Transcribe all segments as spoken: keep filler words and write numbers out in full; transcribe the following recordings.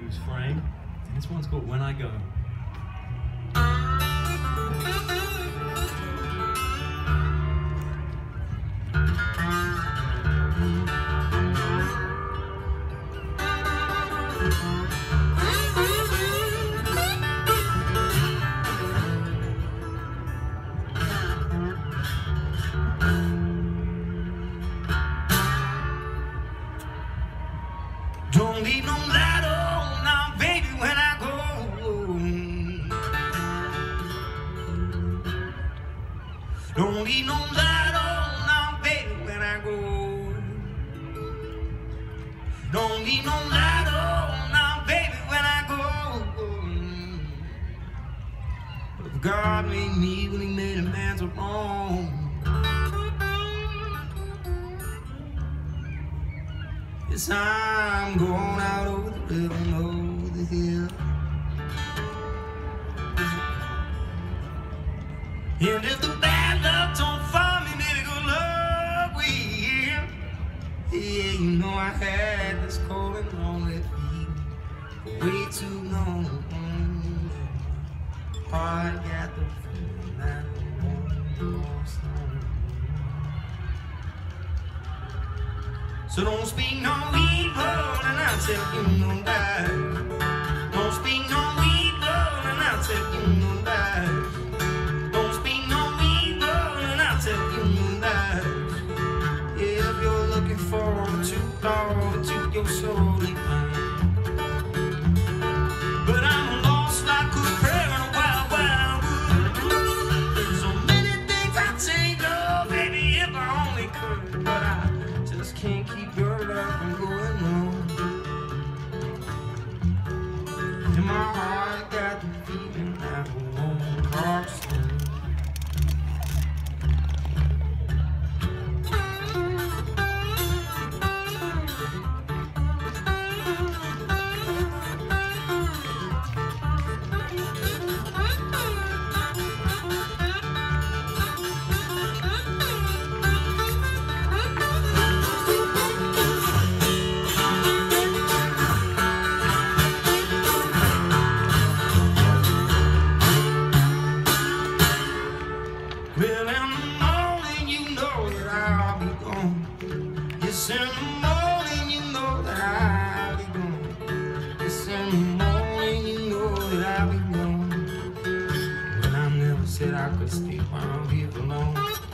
blues frame. And this one's called When I Go. Don't leave no light on now, baby, when I go. Don't leave no light on now, baby, when I go. Don't leave no light on now, baby, when I go. If God made me when he made a man so wrong, yes, I'm going out over the river and over the hill. And if the bad luck don't find me, maybe good luck will. Yeah, you know I had this cold and lonely feeling for way too long. Oh, I got the feeling that I want to lost on. So don't speak no evil and I'll tell you no lie. Don't speak no evil and I'll tell you no lie. Don't speak no evil and I'll tell you no lie. If you're looking for the truth, Lord, the truth your soul will find. But I'm lost like a prayer in a wild, wild wood. So many things I take, oh baby, if I only could, but I just can't keep your love from going on. In my heart, got the feeling that I won't cross. Well, in the morning you know that I'll be gone. Yes, in the morning you know that I'll be gone. Yes, in the morning you know that I'll be gone. But I never said I could stay around here for long.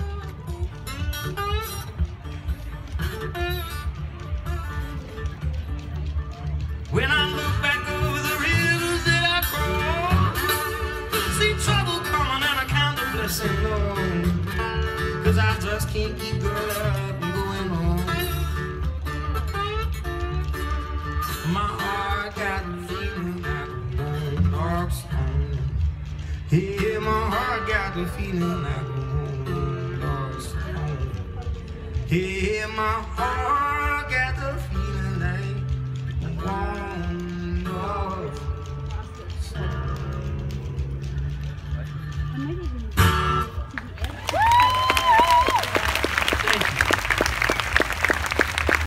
When I look back over the rivers that I crossed, see trouble coming and I count the blessing, Lord, 'cause I just can't keep girl up and going on. My heart got the feeling like a warm dark stone. Yeah, my heart got the feeling like a warm dark stone. Yeah, my heart